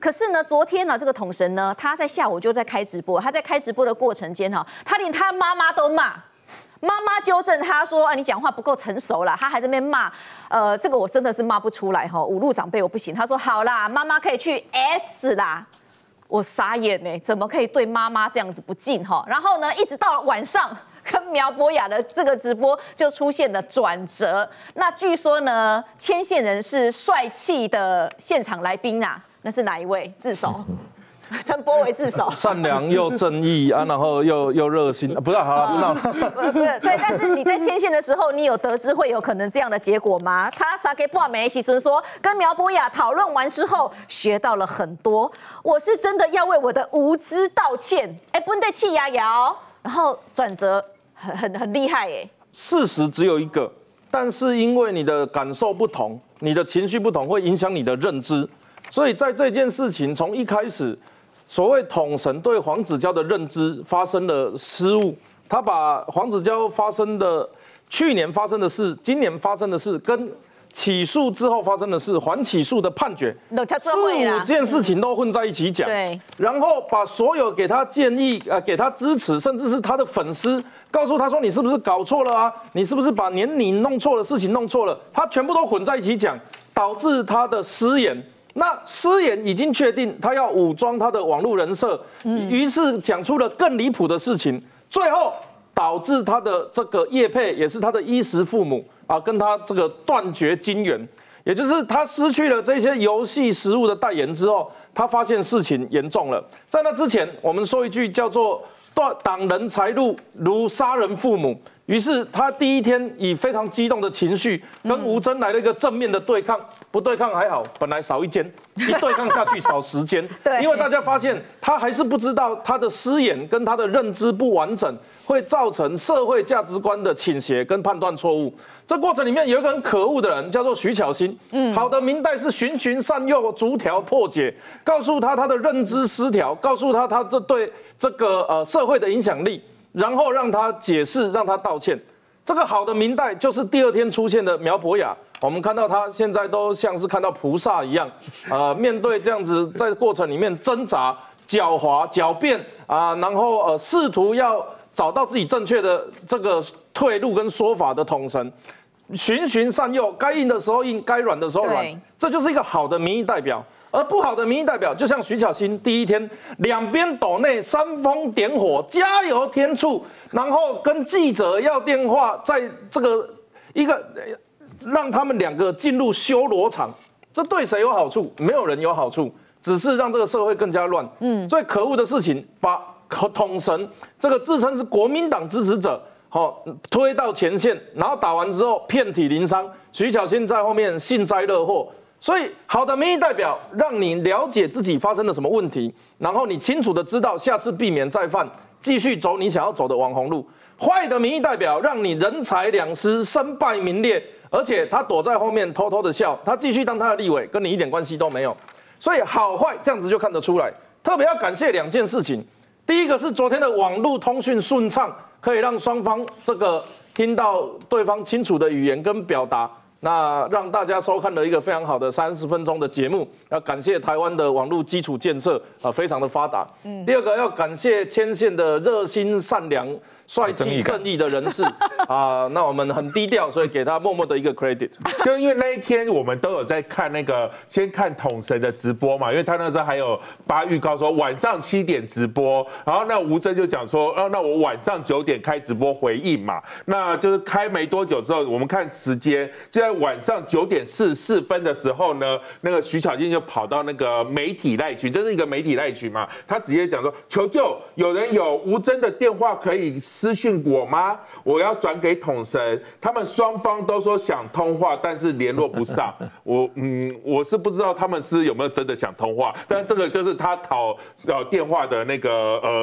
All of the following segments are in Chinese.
可是呢，昨天呢，这个统神呢，他在下午就在开直播，他在开直播的过程间哈，他连他妈妈都骂。妈妈纠正他说：“啊，你讲话不够成熟啦。”他还在那边骂，这个我真的是骂不出来哈，侮辱长辈我不行。他说：“好啦，妈妈可以去 S 啦。”我傻眼呢，怎么可以对妈妈这样子不敬哈？然后呢，一直到了晚上，跟苗博雅的这个直播就出现了转折。那据说呢，牵线人是帅气的现场来宾啊，那是哪一位？自首。陈柏惟自首， 善良又正义啊，然后又热心，不是好了， 不是对，但是你在牵线的时候，你有得知会有可能这样的结果吗？他撒给布梅喜孙说，跟苗博雅讨论完之后，学到了很多，我是真的要为我的无知道歉。不能对气牙摇，然后转折很厉害耶。 事实只有一个，但是因为你的感受不同，你的情绪不同，会影响你的认知，所以在这件事情从一开始。所谓统神对黄子佼的认知发生了失误，他把黄子佼去年发生的事、今年发生的事跟起诉之后发生的事、缓起诉的判决，4、5件事情都混在一起讲， 对， 然后把所有给他建议、给他支持，甚至是他的粉丝，告诉他说你是不是搞错了啊？你是不是把年龄弄错了、事情弄错了？他全部都混在一起讲，导致他的失言。那失言已经确定，他要武装他的网络人设，于是讲出了更离谱的事情，最后导致他的这个业配也是他的衣食父母啊，跟他这个断绝金源，也就是他失去了这些游戏实物的代言之后，他发现事情严重了。在那之前，我们说一句叫做“挡人财路如杀人父母”。于是他第一天以非常激动的情绪跟吴峥来了一个正面的对抗，不对抗还好，本来少一间，一对抗下去少10间。对，因为大家发现他还是不知道他的失言跟他的认知不完整，会造成社会价值观的倾斜跟判断错误。这过程里面有一个很可恶的人，叫做徐巧芯。好的明代是循循善诱，逐条破解，告诉他的认知失调，告诉他这对这个社会的影响力。然后让他解释，让他道歉。这个好的明代就是第2天出现的苗博雅，我们看到他现在都像是看到菩萨一样，面对这样子在过程里面挣扎、狡猾、狡辩啊，然后试图要找到自己正确的这个退路跟说法的统神，循循善诱，该硬的时候硬，该软的时候软，这就是一个好的民意代表。而不好的民意代表，就像徐巧芯第1天两边斗内煽风点火，加油添醋，然后跟记者要电话，在这个一个让他们2个进入修罗场，这对谁有好处？没有人有好处，只是让这个社会更加乱。最可恶的事情，把统神这个自称是国民党支持者，推到前线，然后打完之后遍体鳞伤，徐巧芯在后面幸灾乐祸。所以，好的民意代表让你了解自己发生了什么问题，然后你清楚的知道下次避免再犯，继续走你想要走的网红路。坏的民意代表让你人财两失，身败名裂，而且他躲在后面偷偷的笑，他继续当他的立委，跟你一点关系都没有。所以好坏这样子就看得出来。特别要感谢2件事情，第一个是昨天的网络通讯顺畅，可以让双方这个听到对方清楚的语言跟表达。那让大家收看了一个非常好的30分钟的节目，要感谢台湾的网络基础建设非常的发达。第2个要感谢牵线的热心善良、帅气正义的人士啊，那我们很低调，所以给他默默的一个 credit。 就因为那一天我们都有在看那个，先看统神的直播嘛，因为他那时候还有发预告说晚上7点直播，然后那吴峥就讲说，那我晚上9点开直播回应嘛，那就是开没多久之后，我们看时间就在晚上9点44分的时候呢，那个徐巧芯就跑到那个媒体赖群，这是一个媒体赖群嘛，他直接讲说求救，有人有吴峥的电话可以私讯我吗？我要转给统神。他们双方都说想通话，但是联络不上。我是不知道他们是有没有真的想通话，但这个就是他讨电话的那个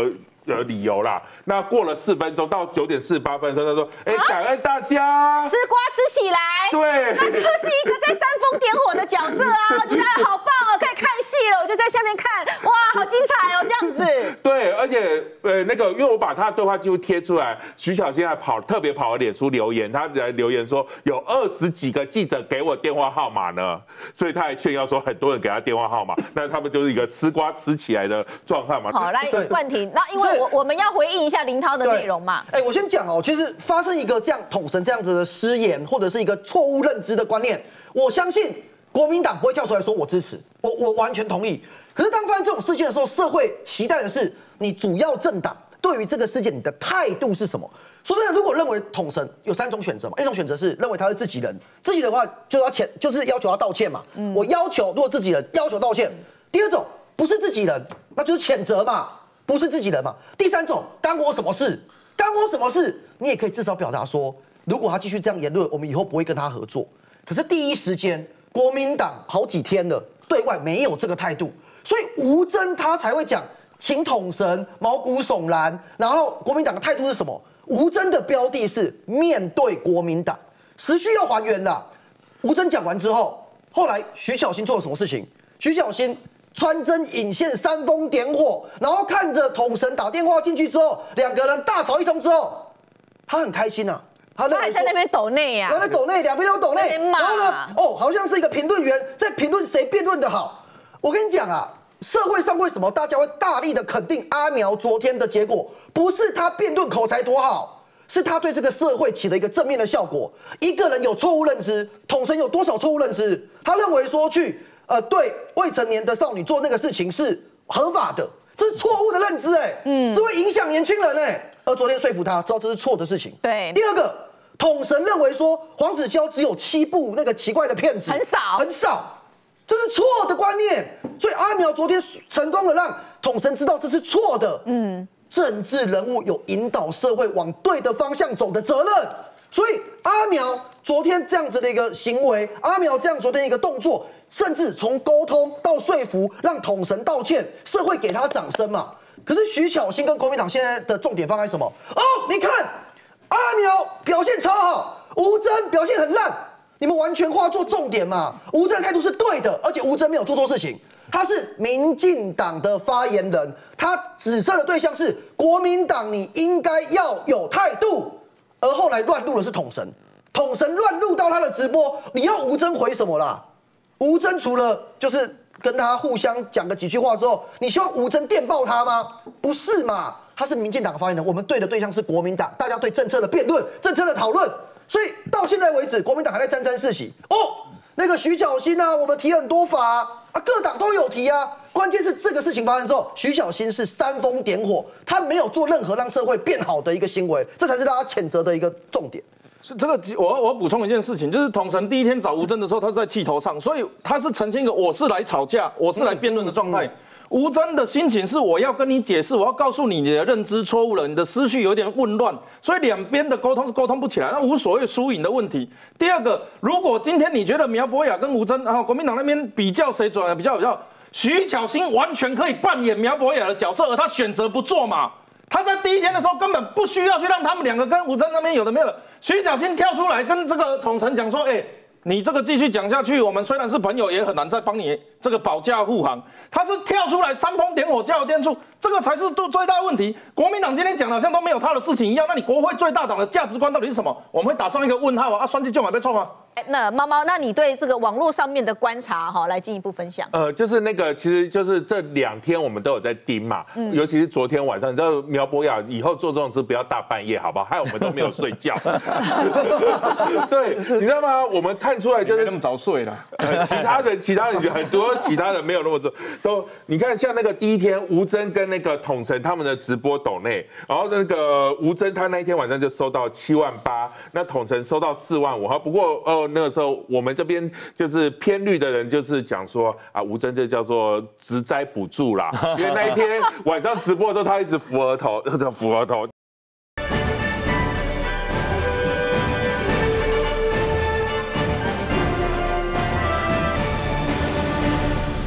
理由啦。那过了4分钟，到9点48分的时候，他说：“感恩大家， 吃瓜吃起来。” 对， 他就是一个在煽风点火的角色啊，我觉得好棒哦，可以看戏了，我就在下面看，哇，好精彩哦，这样子。 对，而且那个，因为我把他的对话记录贴出来，徐小新还特别跑了脸书留言，他来留言说有20几个记者给我电话号码呢，所以他还炫耀说很多人给他电话号码，那他们就是一个吃瓜吃起来的状态嘛。 好，来冠廷，那因为我们要回应一下林涛的内容嘛。 我先讲哦，其实发生一个这样统神这样子的失言，或者是一个错误认知的观念，我相信国民党不会跳出来说我支持，我完全同意。可是当发生这种事件的时候，社会期待的是你主要政党对于这个事件你的态度是什么？说真的，如果认为统神有3种选择嘛，一种选择是认为他是自己人，自己人的话就是要求他道歉嘛。我要求如果自己人要求道歉。第2种不是自己人，那就是谴责嘛，不是自己人嘛。第3种干我什么事？干我什么事？你也可以至少表达说，如果他继续这样言论，我们以后不会跟他合作。可是第一时间，国民党好几天了，对外没有这个态度，所以吴峥他才会讲请统神毛骨悚然。然后国民党的态度是什么？吴峥的标的是面对国民党，时序要还原啦。吴峥讲完之后，后来徐巧芯做了什么事情？徐巧芯穿针引线，煽风点火，然后看着统神打电话进去之后，2个人大吵一通之后，他很开心啊。他还在那边抖内呀， 那边抖内，2边都抖内，然后呢，好像是一个评论员在评论谁辩论的好。我跟你讲啊，社会上为什么大家会大力的肯定阿苗昨天的结果？不是他辩论口才多好，是他对这个社会起了一个正面的效果。一个人有错误认知，统神有多少错误认知？他认为说去对未成年的少女做那个事情是合法的，这是错误的认知这会影响年轻人而昨天说服他，知道这是错的事情。 对， 第2个，统神认为说黄子佼只有7部那个奇怪的片子，很少，这是错的观念。所以阿苗昨天成功的让统神知道这是错的。政治人物有引导社会往对的方向走的责任。所以阿苗昨天这样子的一个行为，阿苗这样昨天一个动作，甚至从沟通到说服，让统神道歉，社会给他掌声嘛。可是徐巧芯跟国民党现在的重点放在什么？你看阿苗表现超好，吴峥表现很烂，你们完全化作重点嘛。吴峥的态度是对的，而且吴峥没有做错事情，他是民进党的发言人，他指涉的对象是国民党，你应该要有态度。而后来乱入的是统神，统神乱入到他的直播，你要吴峥回什么啦？吴峥除了就是跟他互相讲个几句话之后，你希望吴峥电爆他吗？不是嘛？他是民进党的发言人，我们对的对象是国民党，大家对政策的辩论、政策的讨论，所以到现在为止，国民党还在沾沾自喜。那个徐巧芯啊，我们提很多法啊，各党都有提啊。关键是这个事情发生之后，徐巧芯是煽风点火，他没有做任何让社会变好的一个行为，这才是大家谴责的一个重点。 是这个，我补充一件事情，就是统神第1天找吴峥的时候，他是在气头上，所以他是呈现一个我是来吵架、我是来辩论的状态。吴峥的心情是我要跟你解释，我要告诉你的认知错误了，你的思绪有点混乱，所以2边的沟通是沟通不起来，那无所谓输赢的问题。第2个，如果今天你觉得苗博雅跟吴峥，然后国民党那边比较谁转比较，徐巧芯完全可以扮演苗博雅的角色，而他选择不做嘛。他在第1天的时候根本不需要去让他们2个跟吴峥那边有的没有的。徐巧芯跳出来跟这个统神讲说，你这个继续讲下去，我们虽然是朋友，也很难再帮你这个保驾护航。他是跳出来煽风点火，加油添醋，这个才是最大的问题。国民党今天讲的好像都没有他的事情一样，那你国会最大党的价值观到底是什么？我们会打上一个问号啊！双击就买被冲啊！ 那猫猫，那你对这个网络上面的观察来进一步分享。 就是那个，其实就是这2天我们都有在盯嘛，尤其是昨天晚上，你知道苗博雅以后做这种事不要大半夜，好不好？害我们都没有睡觉。对，你知道吗？我们看出来就是那么早睡了。 其他人很多，其他人没有那么早。你看像那个第1天吴峥跟那个统神他们的直播抖内，然后那个吴峥他那一天晚上就收到7.8万，那统神收到4.5万。不过那个时候我们这边就是偏绿的人就是讲说啊，吴峥这叫做职灾补助啦，因为那一天晚上直播的时候他一直扶额头。